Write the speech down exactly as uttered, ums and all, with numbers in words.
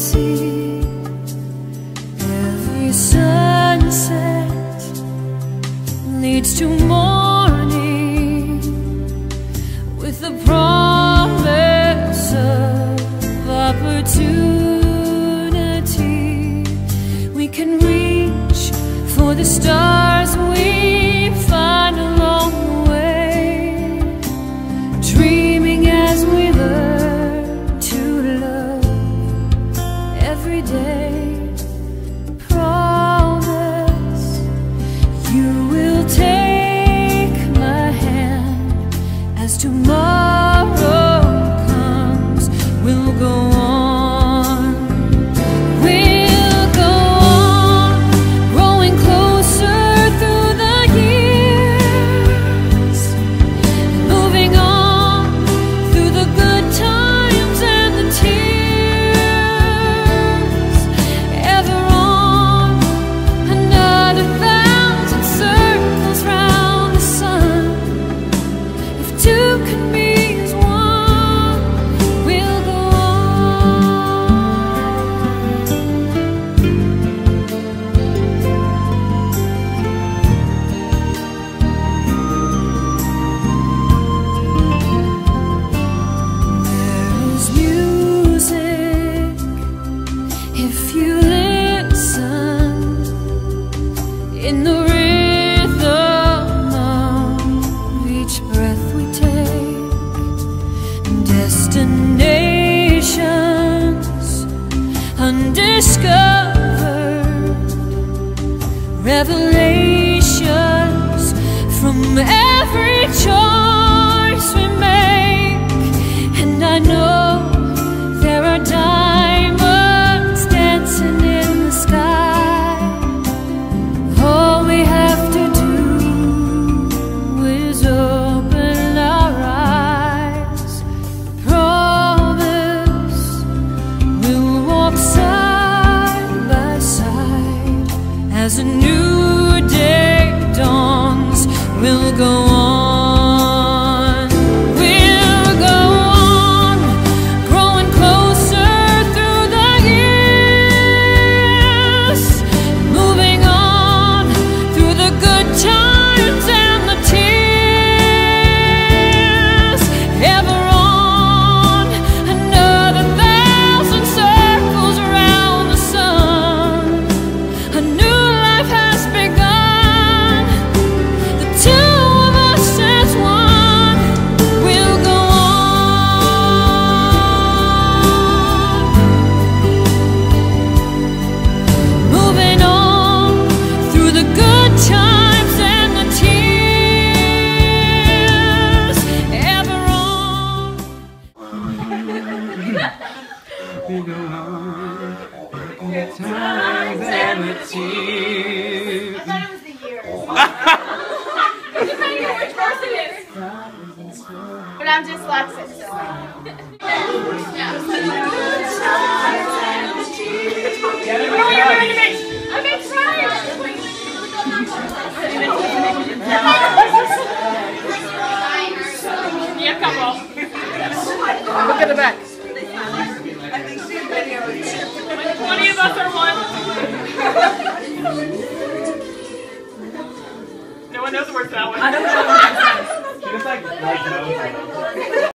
sea. Every sunset leads to morning, with the promise of opportunity. We can reach for the stars we find along the way, dreaming as we learn to love every day. Promise you will take my hand as tomorrow comes. We'll go on. If you listen in the rhythm of each breath we take, destinations undiscovered, revelations from every choice we make. And I know there are diamonds dancing in the sky. All we have to do is open our eyes. Promise we'll walk side by side as a new day dawns. We'll go on. We go on, the times and the tears. I thought it was the years. You can't even which verse it is. But I'm dyslexic, so. Oh, you're ready to make. Okay, try it. Yeah, come on. Look at the back. twenty of us are one. No one knows the words to that one. I don't know. She just like, like knows.